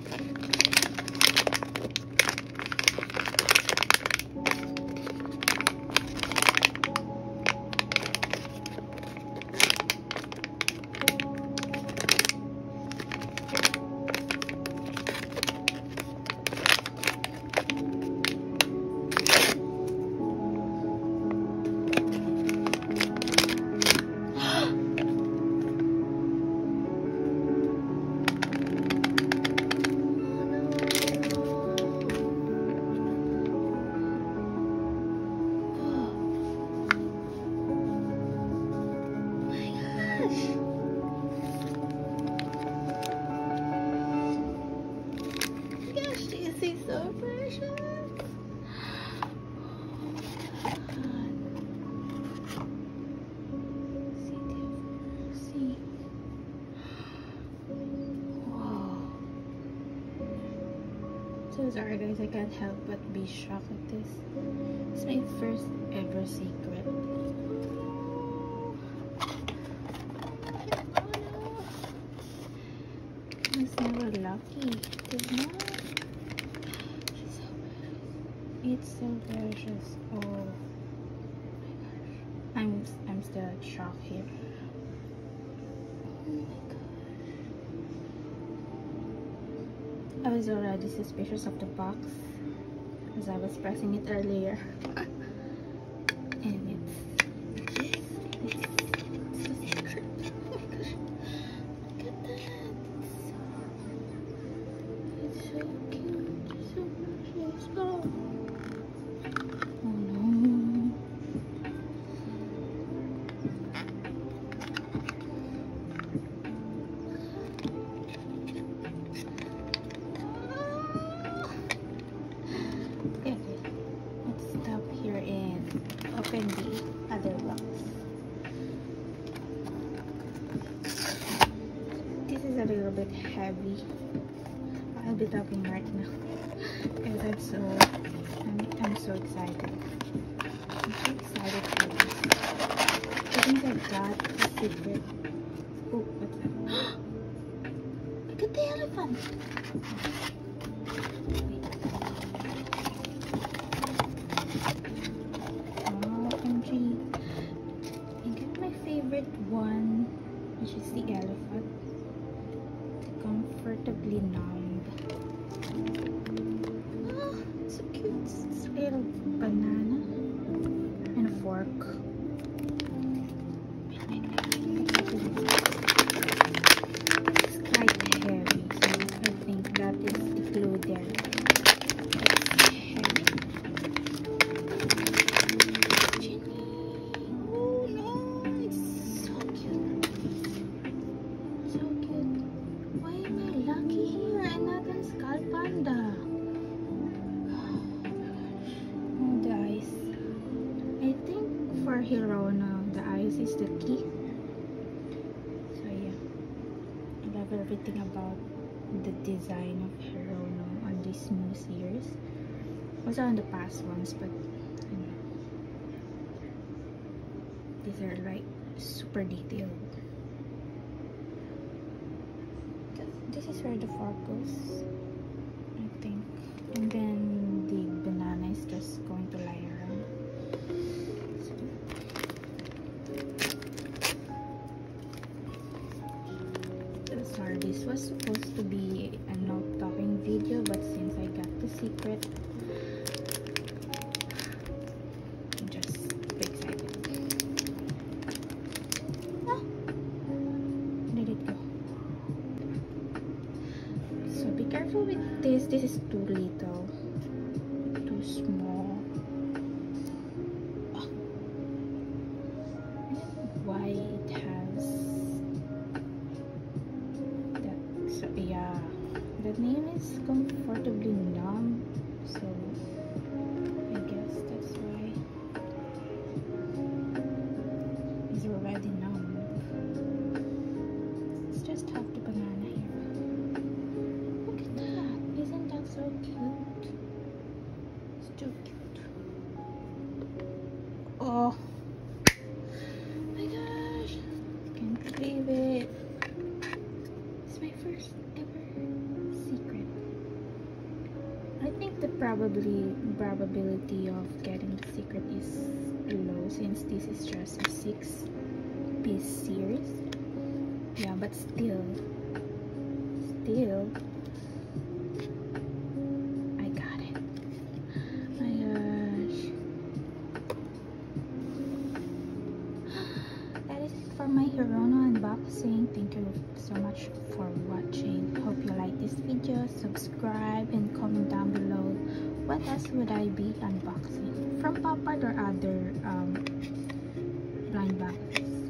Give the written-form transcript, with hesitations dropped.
So precious. See. Wow. So sorry guys, I can't help but be shocked at this. It's my first ever secret. I was never lucky. Did not. It's so precious. Oh my gosh. I'm still at shock here. Oh my gosh. I was already suspicious of the box as I was pressing it earlier. And it's so secret. Oh my gosh. Look at that. It's so cute. It's so precious. Oh. Open the other box. This is a little bit heavy. I'll be tapping right now because I'm so excited. I'm so excited for this. I think I got the secret. Oh, what's that? Look at the elephant. One, which is the elephant, comfortably numb. Oh, so cute. It's a little banana and a fork. It's quite heavy, so I think that is the glue there. Hirona, the eyes is the key. So yeah, I love everything about the design of Hirona on these new series. Also on the past ones, but you know, these are like super detailed. This is where the fork goes, I think, and then the banana is just going to lie around. Sorry, this was supposed to be a no talking video, but since I got the secret, I'm just excited. Oh, let it go. So be careful with this. This is too little, too small. Oh. I don't know why it has. So yeah, the name is comfortably numb, so I guess that's why it's already numb. Let's just have the banana here. Look at that! Isn't that so cute? It's too cute. Oh my gosh! Can't believe it. My first ever secret. the probability of getting the secret is low since this is just a 6-piece series. Yeah, but still I got it. My gosh, that is it for my Hirono unboxing. Thank you so much for watching. Hope you like this video. Subscribe and comment down below what else would I be unboxing from Pop Art or other blind boxes.